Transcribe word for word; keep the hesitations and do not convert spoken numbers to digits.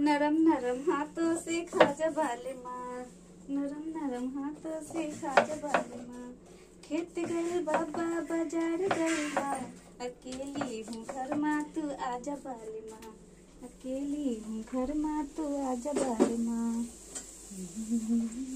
नरम नरम हाथों से खाजा बाले माँ, नरम नरम हाथों से खाजा बाले माँ। खेत गए बाबा बाजार गई माँ, अकेली हूँ घर माँ तू आजा बाले माँ, अकेली हूँ घर माँ तू आजा बाले माँ।